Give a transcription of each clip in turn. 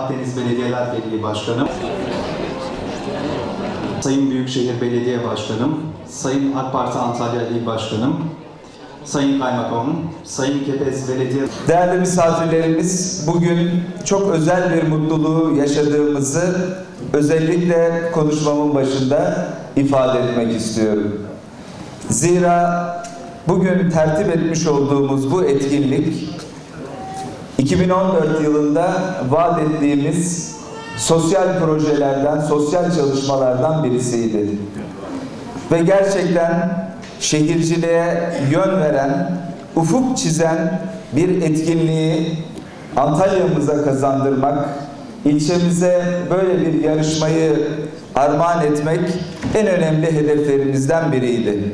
Akdeniz Belediyeler Birliği Başkanım, Sayın Büyükşehir Belediye Başkanım, Sayın AK Parti Antalya İl Başkanım, Sayın Kaymakamım, Sayın Kepez Belediye... Değerli misafirlerimiz, bugün çok özel bir mutluluğu yaşadığımızı özellikle konuşmamın başında ifade etmek istiyorum. Zira bugün tertip etmiş olduğumuz bu etkinlik 2014 yılında vaat ettiğimiz sosyal projelerden, sosyal çalışmalardan birisiydi. Ve gerçekten şehirciliğe yön veren, ufuk çizen bir etkinliği Antalya'mıza kazandırmak, ilçemize böyle bir yarışmayı armağan etmek en önemli hedeflerimizden biriydi.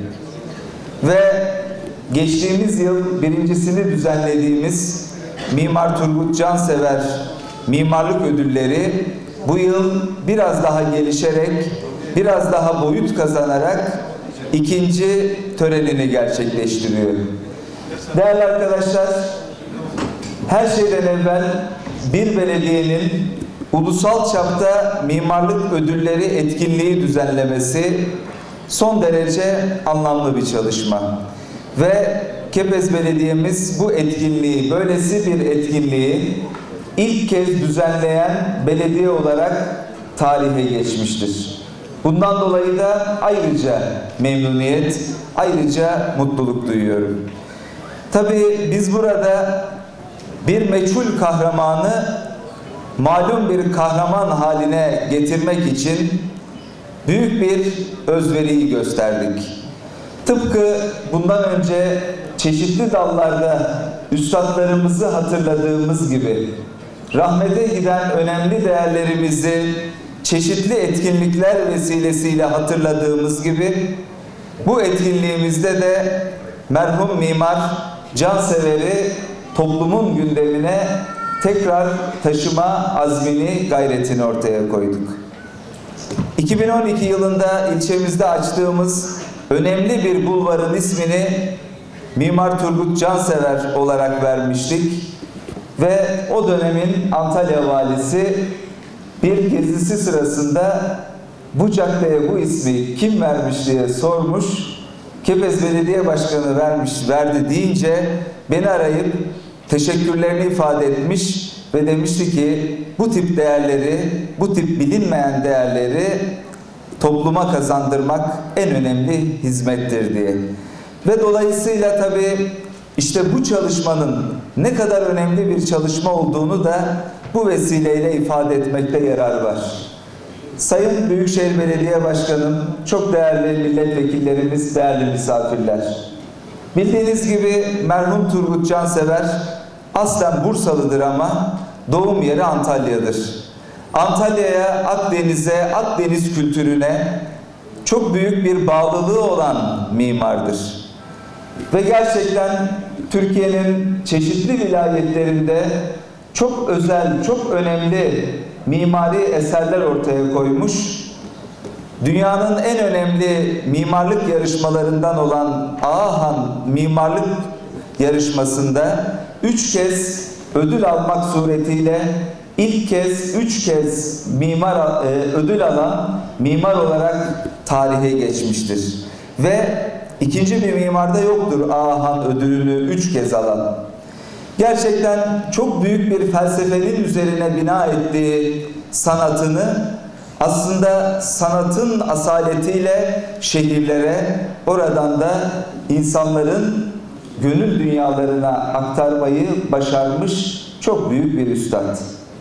Ve geçtiğimiz yıl birincisini düzenlediğimiz Mimar Turgut Cansever Mimarlık Ödülleri bu yıl biraz daha gelişerek, biraz daha boyut kazanarak ikinci törenini gerçekleştiriyor. Değerli arkadaşlar, her şeyden evvel bir belediyenin ulusal çapta mimarlık ödülleri etkinliği düzenlemesi son derece anlamlı bir çalışma. Ve Kepez Belediye'miz bu etkinliği, böylesi bir etkinliği ilk kez düzenleyen belediye olarak tarihe geçmiştir. Bundan dolayı da ayrıca memnuniyet, ayrıca mutluluk duyuyorum. Tabii biz burada bir meçhul kahramanı malum bir kahraman haline getirmek için büyük bir özveriyi gösterdik. Tıpkı bundan önce çeşitli dallarda üstadlarımızı hatırladığımız gibi rahmete giden önemli değerlerimizi çeşitli etkinlikler vesilesiyle hatırladığımız gibi bu etkinliğimizde de merhum mimar Cansever'i toplumun gündemine tekrar taşıma azmini, gayretini ortaya koyduk. 2012 yılında ilçemizde açtığımız önemli bir bulvarın ismini Mimar Turgut Cansever olarak vermiştik ve o dönemin Antalya valisi bir gezisi sırasında bu caddeye bu ismi kim vermiş diye sormuş. Kepez Belediye Başkanı verdi deyince beni arayıp teşekkürlerini ifade etmiş ve demişti ki bu tip değerleri, bu tip bilinmeyen değerleri topluma kazandırmak en önemli hizmettir diye. Ve dolayısıyla tabii işte bu çalışmanın ne kadar önemli bir çalışma olduğunu da bu vesileyle ifade etmekte yarar var. Sayın Büyükşehir Belediye Başkanım, çok değerli milletvekillerimiz, değerli misafirler. Bildiğiniz gibi merhum Turgut Cansever aslen Bursalıdır ama doğum yeri Antalya'dır. Antalya'ya, Akdeniz'e, Akdeniz kültürüne çok büyük bir bağlılığı olan mimardır. Ve gerçekten Türkiye'nin çeşitli vilayetlerinde çok özel, çok önemli mimari eserler ortaya koymuş. Dünyanın en önemli mimarlık yarışmalarından olan Ağahan Mimarlık Yarışması'nda 3 kez ödül almak suretiyle ilk kez 3 kez ödül alan mimar olarak tarihe geçmiştir. Ve ikinci bir mimarda yoktur Ağahan ödülünü 3 kez alan. Gerçekten çok büyük bir felsefenin üzerine bina ettiği sanatını aslında sanatın asaletiyle şehirlere, oradan da insanların gönül dünyalarına aktarmayı başarmış çok büyük bir üstad.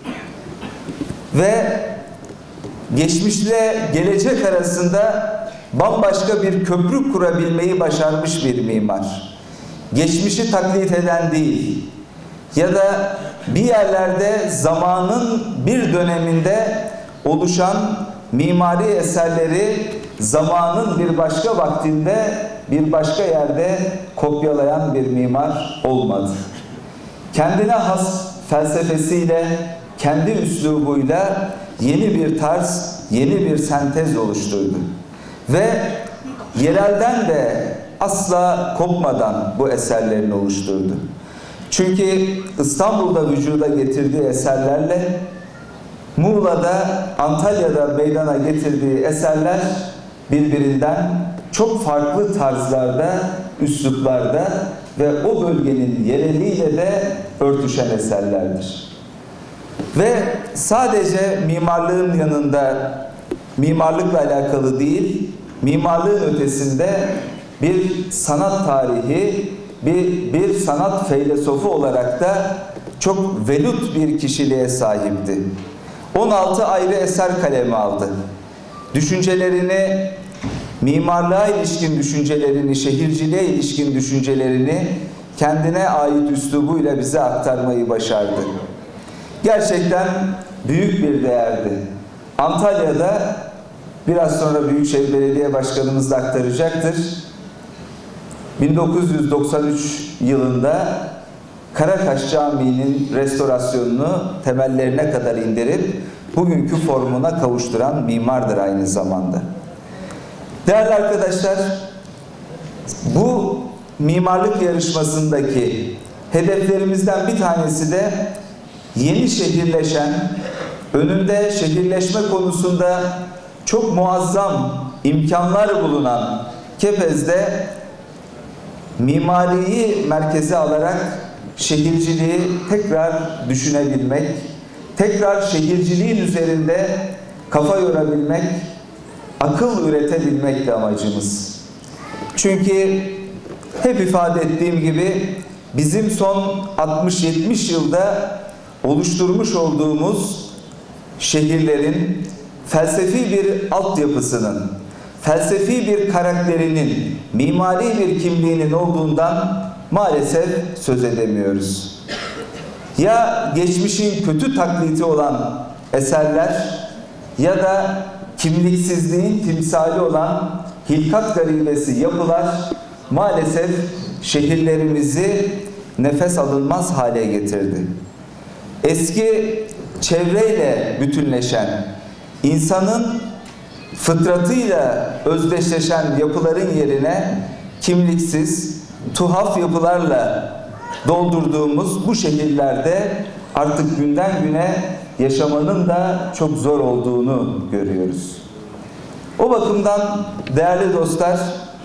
Ve geçmişle gelecek arasında bambaşka bir köprü kurabilmeyi başarmış bir mimar. Geçmişi taklit eden değil ya da bir yerlerde zamanın bir döneminde oluşan mimari eserleri zamanın bir başka vaktinde bir başka yerde kopyalayan bir mimar olmadı. Kendine has felsefesiyle, kendi üslubuyla yeni bir tarz, yeni bir sentez oluşturdu. Ve yerelden de asla kopmadan bu eserlerini oluşturdu. Çünkü İstanbul'da vücuda getirdiği eserlerle Muğla'da, Antalya'da meydana getirdiği eserler birbirinden çok farklı tarzlarda, üsluplarda ve o bölgenin yereliyle de örtüşen eserlerdir. Ve sadece mimarlığın yanında, mimarlıkla alakalı değil, mimarlığın ötesinde bir sanat tarihi, bir sanat feylesofu olarak da çok velut bir kişiliğe sahipti. 16 ayrı eser kaleme aldı. Düşüncelerini, mimarlığa ilişkin düşüncelerini, şehirciliğe ilişkin düşüncelerini kendine ait üslubuyla bize aktarmayı başardı. Gerçekten büyük bir değerdi. Antalya'da, biraz sonra Büyükşehir Belediye Başkanımız da aktaracaktır, 1993 yılında Karakaş Camii'nin restorasyonunu temellerine kadar indirip bugünkü formuna kavuşturan mimardır aynı zamanda. Değerli arkadaşlar, bu mimarlık yarışmasındaki hedeflerimizden bir tanesi de yeni şehirleşen, önünde şehirleşme konusunda çok muazzam imkanlar bulunan Kepez'de mimariyi merkeze alarak şehirciliği tekrar düşünebilmek, tekrar şehirciliğin üzerinde kafa yorabilmek, akıl üretebilmek de amacımız. Çünkü hep ifade ettiğim gibi bizim son 60-70 yılda oluşturmuş olduğumuz şehirlerin felsefi bir altyapısının, felsefi bir karakterinin, mimari bir kimliğinin olduğundan maalesef söz edemiyoruz. Ya geçmişin kötü taklidi olan eserler ya da kimliksizliğin timsali olan hilkat garibesi yapılar maalesef şehirlerimizi nefes alınmaz hale getirdi. Eski çevreyle bütünleşen, insanın fıtratıyla özdeşleşen yapıların yerine kimliksiz, tuhaf yapılarla doldurduğumuz bu şehirlerde artık günden güne yaşamanın da çok zor olduğunu görüyoruz. O bakımdan değerli dostlar,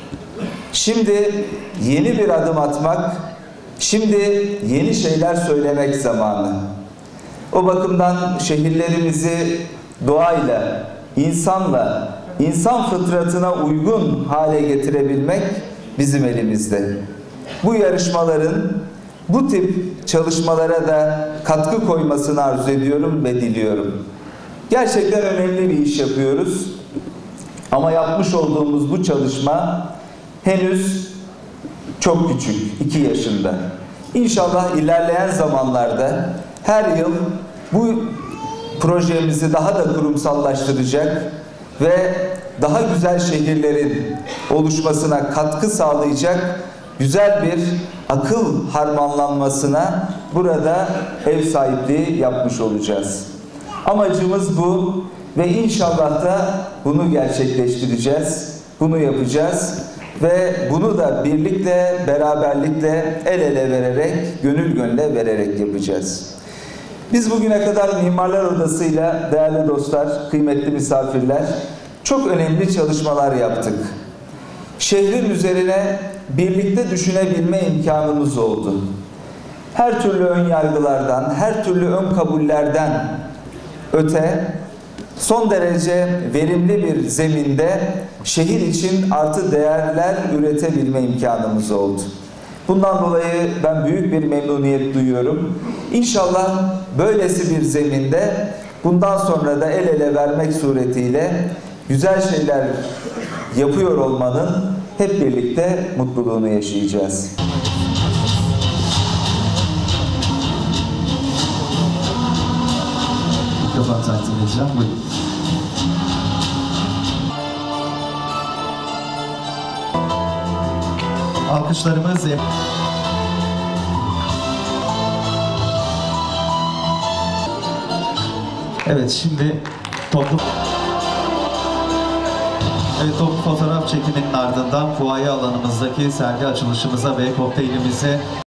şimdi yeni bir adım atmak, şimdi yeni şeyler söylemek zamanı. O bakımdan şehirlerimizi doğayla, insanla, insan fıtratına uygun hale getirebilmek bizim elimizde. Bu yarışmaların bu tip çalışmalara da katkı koymasını arzu ediyorum ve diliyorum. Gerçekten önemli bir iş yapıyoruz. Ama yapmış olduğumuz bu çalışma henüz çok küçük, 2 yaşında. İnşallah ilerleyen zamanlarda her yıl bu projemizi daha da kurumsallaştıracak ve daha güzel şehirlerin oluşmasına katkı sağlayacak güzel bir akıl harmanlanmasına burada ev sahipliği yapmış olacağız. Amacımız bu ve inşallah da bunu gerçekleştireceğiz, bunu yapacağız ve bunu da birlikte, beraberlikle, el ele vererek, gönül gönüle vererek yapacağız. Biz bugüne kadar Mimarlar Odası'yla değerli dostlar, kıymetli misafirler, çok önemli çalışmalar yaptık. Şehrin üzerine birlikte düşünebilme imkanımız oldu. Her türlü ön yargılardan, her türlü ön kabullerden öte, son derece verimli bir zeminde şehir için artı değerler üretebilme imkanımız oldu. Bundan dolayı ben büyük bir memnuniyet duyuyorum. İnşallah böylesi bir zeminde bundan sonra da el ele vermek suretiyle güzel şeyler yapıyor olmanın hep birlikte mutluluğunu yaşayacağız. Mikrofonu takdim edeceğim. Buyurun. Alkışlarımız evet, şimdi toplu fotoğraf çekiminin ardından fuaye alanımızdaki sergi açılışımıza ve kokteylimize